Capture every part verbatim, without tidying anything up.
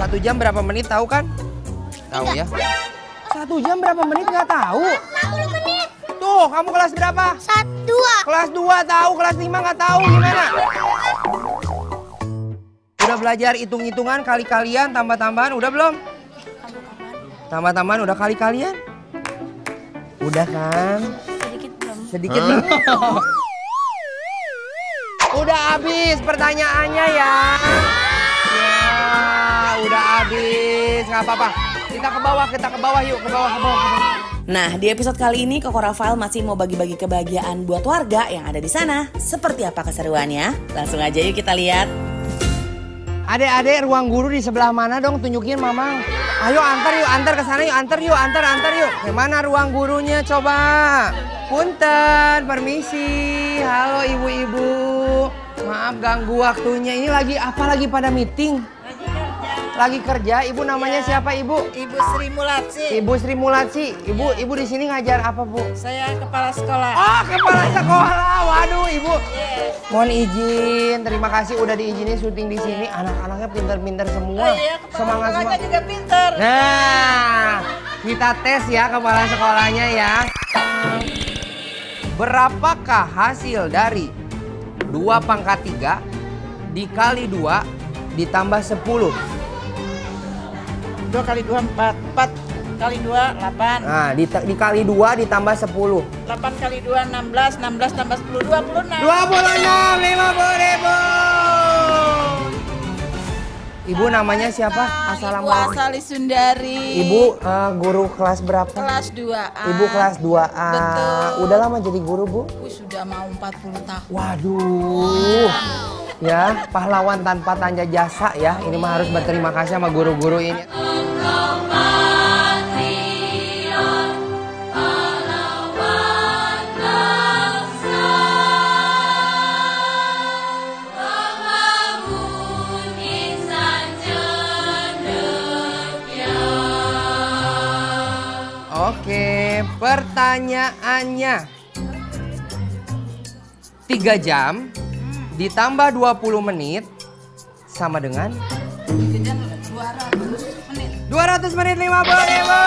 Satu jam berapa menit tahu kan? Tahu ya? Satu jam berapa menit nggak tahu? enam puluh menit. Tuh, kamu kelas berapa? Satu, dua. Kelas dua tahu, kelas lima nggak tahu gimana? Udah belajar hitung-hitungan, kali-kalian, tambah-tambahan, udah belum? Tambah-tambahan udah kali-kalian? Udah kan? Sedikit belum. Sedikit belum? Udah habis pertanyaannya ya. Ya, udah habis, nggak apa-apa. Kita ke bawah, kita ke bawah yuk, ke bawah, ke bawah. Ke bawah. Nah, di episode kali ini Koko Rafael masih mau bagi-bagi kebahagiaan buat warga yang ada di sana. Seperti apa keseruannya? Langsung aja yuk kita lihat. Adek-adek, ruang guru di sebelah mana dong? Tunjukin Mamang. Ayo antar yuk, antar ke sana yuk, antar yuk, antar, antar yuk. Gimana ruang gurunya coba? Punten, permisi. Halo ibu-ibu. Maaf ganggu waktunya. Ini lagi apa lagi pada meeting? Lagi kerja. Ibu namanya siapa ibu? Ibu Sri Mulatsi. Ibu Sri Mulatsi. Ibu, ibu di sini ngajar apa bu? Saya kepala sekolah. Oh, kepala sekolah. Waduh, ibu. Yes. Mohon izin. Terima kasih udah diizinin syuting di sini. Anak-anaknya pinter-pinter semua. Oh iya, kepala Semangat sekolahnya semangat. juga pinter. Nah, kita tes ya kepala sekolahnya ya. Berapakah hasil dari dua pangkat tiga dikali dua ditambah sepuluh? Dua kali dua empat, empat kali dua delapan. Nah, di, dikali dua ditambah sepuluh. Delapan kali dua enam belas, enam belas tambah sepuluh dua puluh enam. Dua puluh enam, lima puluh ribu. Ibu namanya siapa? Ibu Assalamualaikum. Asali Sundari. Ibu uh, guru kelas berapa? Kelas dua A. Ibu kelas dua A. Betul. Udah lama jadi guru, Bu? Ibu sudah mau empat puluh tahun. Waduh. Ya, pahlawan tanpa tanda jasa ya. Ini mah harus berterima kasih sama guru-guru ini. Oke, pertanyaannya. tiga jam ditambah dua puluh menit sama dengan dua ratus menit lima puluh ribu.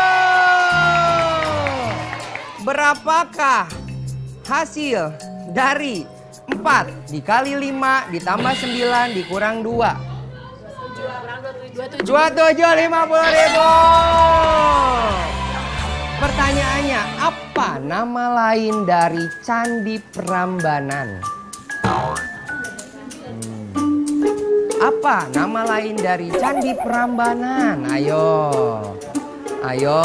Berapakah hasil dari empat dikali lima ditambah sembilan dikurang dua? dua puluh tujuh, lima puluh ribu. Pertanyaannya, apa nama lain dari Candi Prambanan? Apa nama lain dari Candi Prambanan? Ayo. Ayo.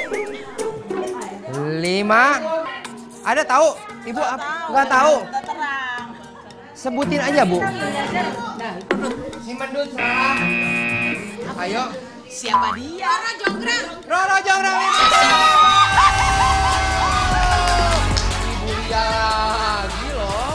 Lima. Ada tahu? Ibu nggak tahu? Sebutin aja, Bu. Si Mendut salah. Ayo. Siapa dia? Roro Jonggrang. Roro Jonggrang. Ibu dia lagi loh.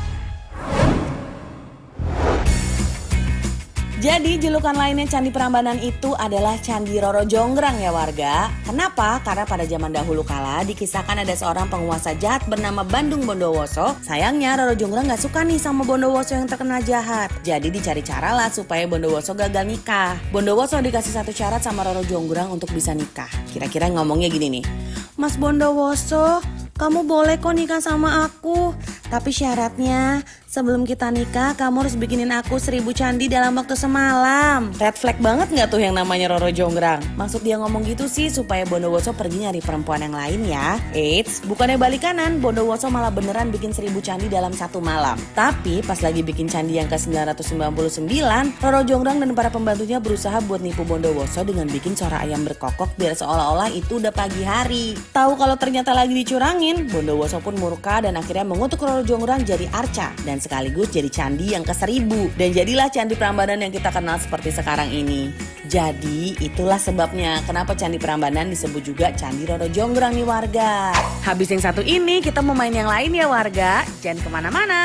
Jadi julukan lainnya Candi Prambanan itu adalah Candi Roro Jonggrang ya warga. Kenapa? Karena pada zaman dahulu kala dikisahkan ada seorang penguasa jahat bernama Bandung Bondowoso. Sayangnya Roro Jonggrang gak suka nih sama Bondowoso yang terkenal jahat. Jadi dicari cara lah supaya Bondowoso gagal nikah. Bondowoso dikasih satu syarat sama Roro Jonggrang untuk bisa nikah. Kira-kira ngomongnya gini nih. Mas Bondowoso, kamu boleh kok nikah sama aku. Tapi syaratnya sebelum kita nikah kamu harus bikinin aku seribu candi dalam waktu semalam. Red flag banget gak tuh yang namanya Roro Jonggrang? Maksud dia ngomong gitu sih supaya Bondowoso pergi nyari perempuan yang lain ya. Eits, bukannya balik kanan, Bondowoso malah beneran bikin seribu candi dalam satu malam. Tapi pas lagi bikin candi yang ke sembilan ratus sembilan puluh sembilan, Roro Jonggrang dan para pembantunya berusaha buat nipu Bondowoso dengan bikin suara ayam berkokok biar seolah-olah itu udah pagi hari. Tahu kalau ternyata lagi dicurangin, Bondowoso pun murka dan akhirnya mengutuk Roro Jonggrang jadi arca dan sekaligus jadi candi yang ke seribu. Dan jadilah Candi Prambanan yang kita kenal seperti sekarang ini. Jadi itulah sebabnya kenapa Candi Prambanan disebut juga Candi Roro Jonggrang nih warga. Habis yang satu ini kita mau main yang lain ya warga. Jangan kemana-mana.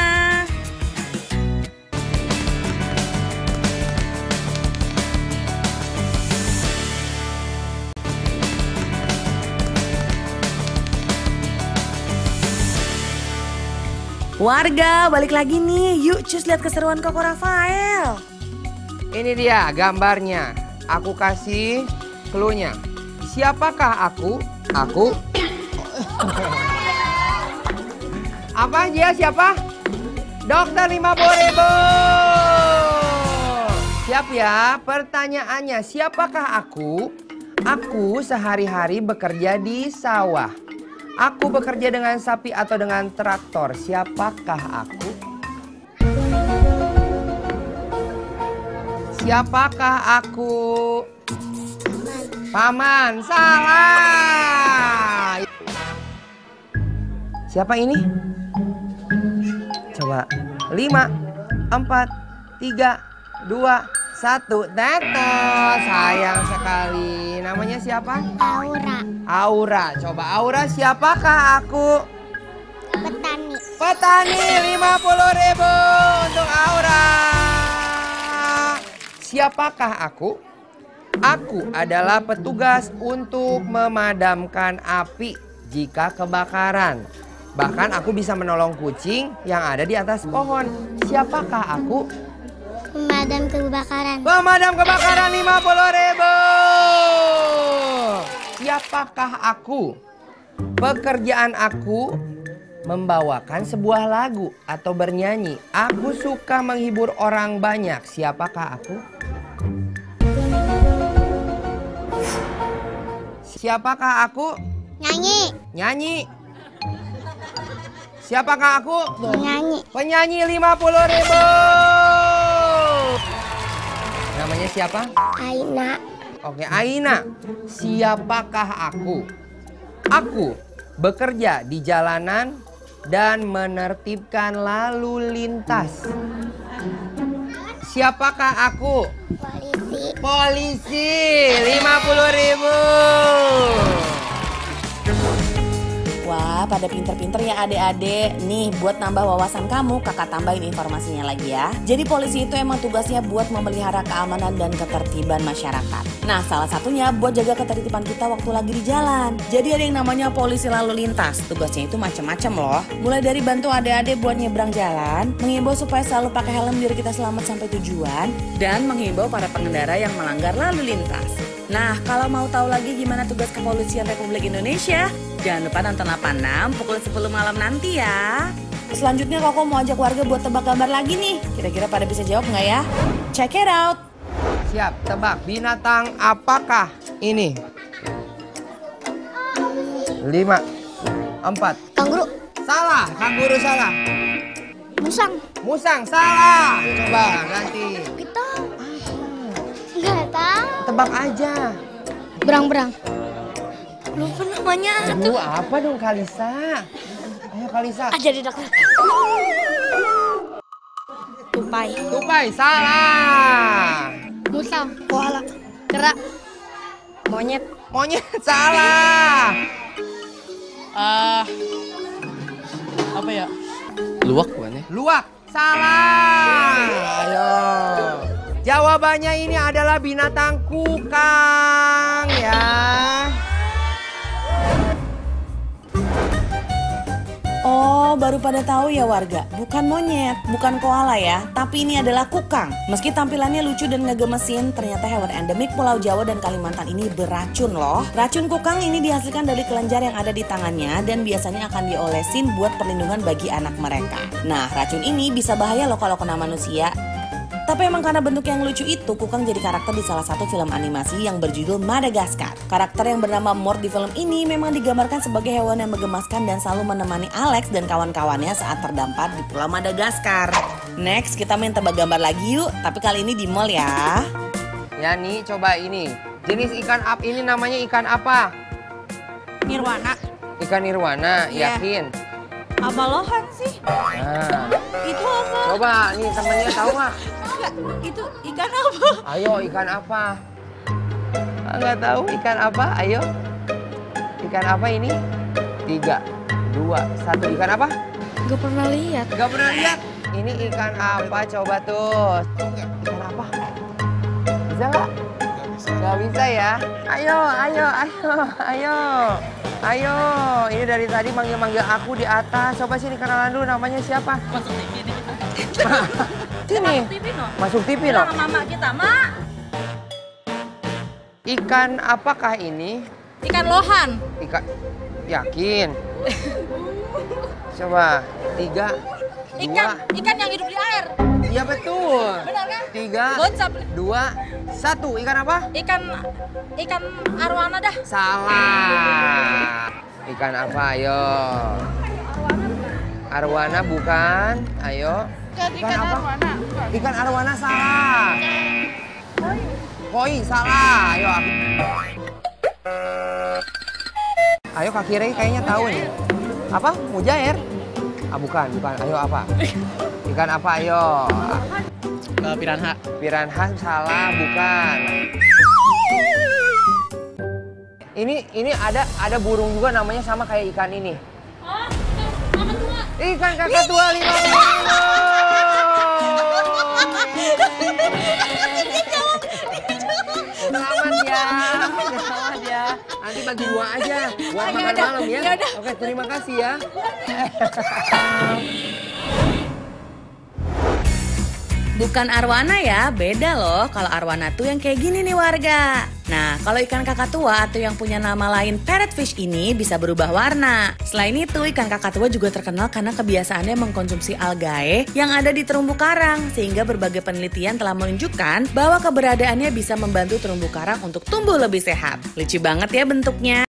Warga, balik lagi nih. Yuk cus lihat keseruan Koko Rafael. Ini dia gambarnya. Aku kasih clue-nya. Siapakah aku? Aku. Apa dia? Siapa? Dokter lima puluh ribu. Siap ya? Pertanyaannya, siapakah aku? Aku sehari-hari bekerja di sawah. Aku bekerja dengan sapi atau dengan traktor. Siapakah aku? Siapakah aku? Paman. Salah. Siapa ini? Coba. Lima, empat, tiga, dua, satu. Teto. Sayang sekali. Namanya siapa? Aura. Aura. Coba Aura, siapakah aku? Petani. Petani. lima puluh ribu untuk Aura. Siapakah aku? Aku adalah petugas untuk memadamkan api jika kebakaran. Bahkan aku bisa menolong kucing yang ada di atas pohon. Siapakah aku? Pemadam kebakaran. Pemadam kebakaran lima puluh ribu. Siapakah aku? Pekerjaan aku membawakan sebuah lagu atau bernyanyi. Aku suka menghibur orang banyak. Siapakah aku? Siapakah aku? Nyanyi. Nyanyi. Siapakah aku? Nyanyi. Penyanyi lima puluh ribu. Namanya siapa? Aina. Oke, Aina. Siapakah aku? Aku bekerja di jalanan dan menertibkan lalu lintas. Siapakah aku? Polisi. Polisi. lima puluh ribu. Wah, pada pinter-pinter ya adik-adik. Nih, buat nambah wawasan kamu, kakak tambahin informasinya lagi ya. Jadi polisi itu emang tugasnya buat memelihara keamanan dan ketertiban masyarakat. Nah, salah satunya buat jaga ketertiban kita waktu lagi di jalan. Jadi ada yang namanya polisi lalu lintas. Tugasnya itu macam-macam loh. Mulai dari bantu adik-adik buat nyebrang jalan, menghimbau supaya selalu pakai helm biar kita selamat sampai tujuan, dan menghimbau para pengendara yang melanggar lalu lintas. Nah, kalau mau tahu lagi gimana tugas Kepolisian Republik Indonesia, jangan lupa nonton delapan puluh enam pukul sepuluh malam nanti ya. Selanjutnya Koko mau ajak warga buat tebak gambar lagi nih. Kira-kira pada bisa jawab nggak ya? Check it out. Siap, tebak. Binatang apakah ini? Lima, empat. Kanguru. Salah, kanguru salah. Musang. Musang salah. Coba ganti. Kita nggak tahu. Tebak aja. Berang-berang. Lupa namanya. Aduh, apa dong Kalisa? Ayo Kalisa. Ah, jadi dokter. Tupai. Tupai salah. Musang. Koala. Kera. Monyet. Monyet salah. Ah, apa ya? Luwak bukan ya? Luwak salah. Ayo. Jawabannya ini adalah binatang kukang ya. Oh, baru pada tahu ya warga. Bukan monyet, bukan koala ya, tapi ini adalah kukang. Meski tampilannya lucu dan ngegemesin, ternyata hewan endemik Pulau Jawa dan Kalimantan ini beracun loh. Racun kukang ini dihasilkan dari kelenjar yang ada di tangannya dan biasanya akan diolesin buat perlindungan bagi anak mereka. Nah, racun ini bisa bahaya loh kalau kena manusia. Tapi emang karena bentuk yang lucu itu, kukang jadi karakter di salah satu film animasi yang berjudul Madagaskar. Karakter yang bernama Mort di film ini memang digambarkan sebagai hewan yang menggemaskan dan selalu menemani Alex dan kawan-kawannya saat terdampar di Pulau Madagaskar. Next, kita main tebak gambar lagi yuk, tapi kali ini di mall ya. Ya nih, coba ini. Jenis ikan up ini namanya ikan apa? Nirwana. Ikan nirwana, Iya. yakin? Abalohan sih. Nah, Itu apa? coba nih temennya tahu nggak? Enggak, itu ikan apa? Ayo ikan apa? Ah, nggak tahu ikan apa? Ayo. Ikan apa ini? Tiga, dua, satu. Ikan apa? Gak pernah lihat. Gak pernah lihat. Ini ikan apa? Coba tuh. Ikan apa? Bisa nggak? Gak bisa ya. Ayo, ayo, ayo, ayo. Ayo. Ini dari tadi manggil-manggil aku di atas. Coba sini kenalan dulu. Namanya siapa? Masuk T V nih kita. Sini. Masuk T V no. Masuk T V Bilang loh. sama mama kita, Mak. Ikan apakah ini? Ikan lohan. Ikan, yakin? Coba, tiga, Ikan, dua. ikan yang hidup di air. Iya betul. Benar kan? Tiga, Gocap. dua, satu. Ikan apa? Ikan, ikan arwana dah. Salah. Ikan apa? Ayo. Arwana bukan. Ayo. Ikan apa? Ikan arwana salah. Koi salah. Ayo. Aku. Ayo Kak Kire kayaknya tahu nih. Apa? Mujair? Ah bukan, bukan. Ayo apa? Ikan apa? Ayo. Uh, piranha. Piranha salah, bukan. Ini ini ada ada burung juga namanya sama kayak ikan ini. Ikan kakak tua lima kilo. Selamat ya, selamat ya. Nanti bagi dua aja buat makan malam ya. Oke, terima kasih ya. Bukan arwana ya, beda loh. Kalau arwana tuh yang kayak gini nih warga. Nah, kalau ikan kakatua atau yang punya nama lain parrotfish ini bisa berubah warna. Selain itu, ikan kakatua juga terkenal karena kebiasaannya mengkonsumsi algae yang ada di terumbu karang. Sehingga berbagai penelitian telah menunjukkan bahwa keberadaannya bisa membantu terumbu karang untuk tumbuh lebih sehat. Lucu banget ya bentuknya.